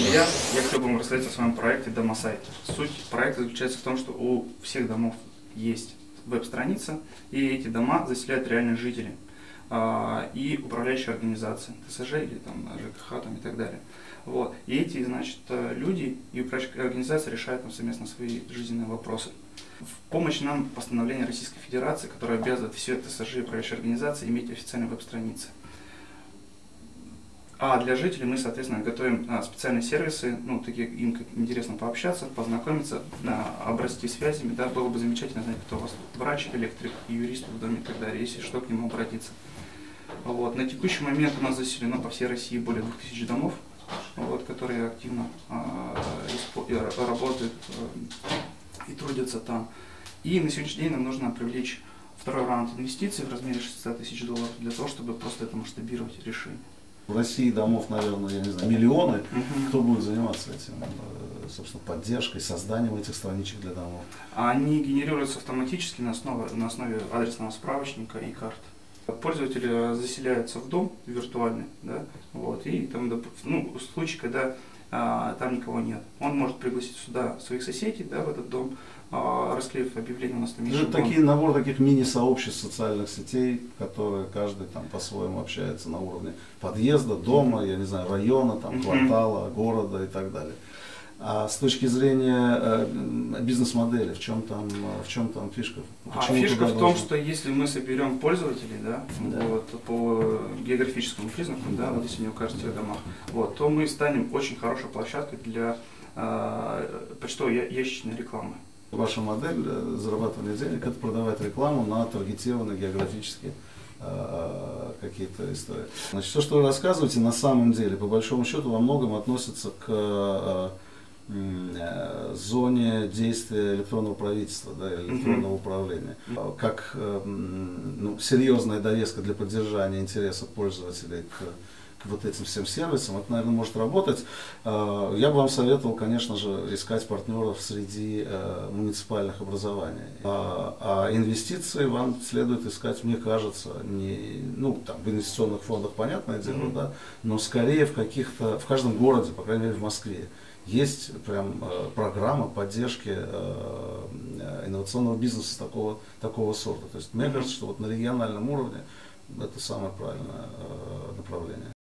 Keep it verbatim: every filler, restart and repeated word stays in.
Я, я хотел бы вам рассказать о своем проекте «Домосайт». Суть проекта заключается в том, что у всех домов есть веб-страница, и эти дома заселяют реальные жители а, и управляющие организации, ТСЖ или там, ЖКХ там, и так далее. Вот. И эти, значит, люди и управляющие организации решают там совместно свои жизненные вопросы. В помощь нам постановление Российской Федерации, которое обязывает все ТСЖ и управляющие организации иметь официальные веб-страницы. А для жителей мы, соответственно, готовим а, специальные сервисы, ну, такие, им как интересно пообщаться, познакомиться, да, обрасти связями, да, было бы замечательно знать, кто у вас врач, электрик, юрист в доме и так далее, если что, к нему обратиться. Вот. На текущий момент у нас заселено по всей России более двух тысяч домов, вот, которые активно а, работают а, и трудятся там. И на сегодняшний день нам нужно привлечь второй раунд инвестиций в размере шестисот тысяч долларов для того, чтобы просто это масштабировать решение. В России домов, наверное, я не знаю, миллионы. Uh-huh. Кто будет заниматься этим, собственно, поддержкой, созданием этих страничек для домов? Они генерируются автоматически на основе, на основе адресного справочника и карт. Пользователи заселяются в дом виртуальный, да, вот, и там, ну, в случае, когда а, там никого нет, он может пригласить сюда своих соседей, да, в этот дом, а, расклеив объявление у нас там еще. Это такие, набор таких мини-сообществ социальных сетей, которые каждый там по-своему общается на уровне подъезда, дома, я не знаю, района, там, квартала, города и так далее. А с точки зрения э, бизнес-модели, в чем там, в чем там фишка? А фишка в том, что если мы соберем пользователей, да, да. Вот, по географическому признаку, да, вот если они укажут в тех домах, вот, то мы станем очень хорошей площадкой для э, почтовой ящичной рекламы. Ваша модель зарабатывания денег — это продавать рекламу на таргетированные географические э, какие-то истории. Значит, все, что вы рассказываете, на самом деле, по большому счету, во многом относится к э, зоне действия электронного правительства, да, электронного uh-huh. управления, как ну, серьезная довеска для поддержания интереса пользователей к, к вот этим всем сервисам. Это, наверное, может работать. Я бы вам советовал, конечно же, искать партнеров среди муниципальных образований. А, а инвестиции вам следует искать, мне кажется, не, ну, там, в инвестиционных фондах, понятное дело, uh-huh. да, но скорее в каких-то, в каждом городе, по крайней мере в Москве, есть прям э, программа поддержки э, инновационного бизнеса такого, такого сорта. То есть мне кажется, что вот на региональном уровне это самое правильное э, направление.